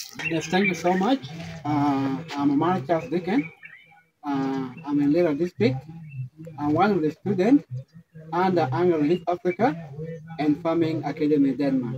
Yes, thank you so much. I'm Omar Charles Dickens. I'm in Lira District. I'm one of the students under Annual Relief Africa and Farming Academy Denmark.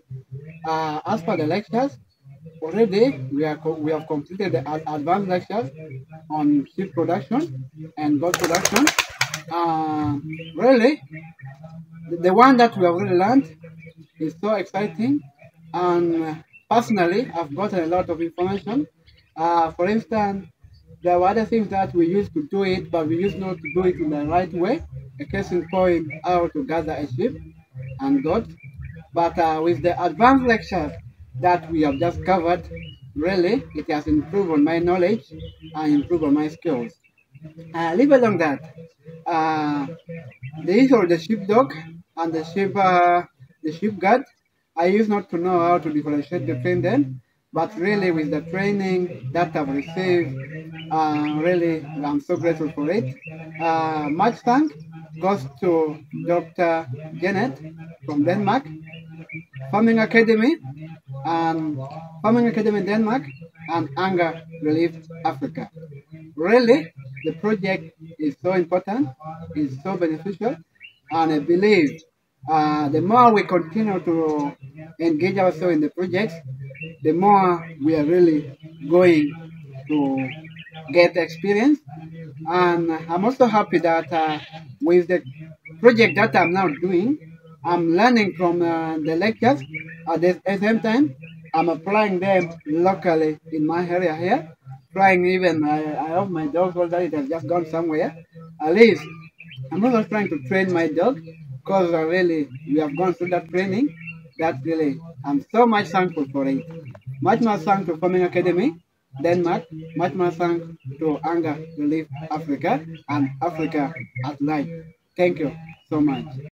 As per the lectures, already we have completed the advanced lectures on sheep production and goat production. Uh, Really, the one that we have already learned is so exciting, and personally, I've gotten a lot of information. For instance, there were other things that we used to do it, but we used not to do it in the right way. A case in point, how to gather a sheep and goat. But with the advanced lectures that we have just covered, really, it has improved on my knowledge and improved on my skills. Leave alone that. Uh, the issue of the sheepdog and the sheep guard, I used not to know how to differentiate between them, but really with the training that I've received, really I'm so grateful for it. Much thanks goes to Dr. Janet from Denmark, Farming Academy, and Farming Academy Denmark, and Anger Relief Africa. Really, the project is so important, is so beneficial, and I believe the more we continue to engage ourselves in the projects, the more we are really going to get experience. And I'm also happy that with the project that I'm now doing, I'm learning from the lectures. At the same time, I'm applying them locally in my area here. Trying even, I have my dog already that has just gone somewhere. At least, I'm also trying to train my dog because really, we have gone through that training. That really, I'm so much thankful for it. Much more thanks to Farming Academy, Denmark, much more thanks to Anger Relief Africa and Africa at large. Thank you so much.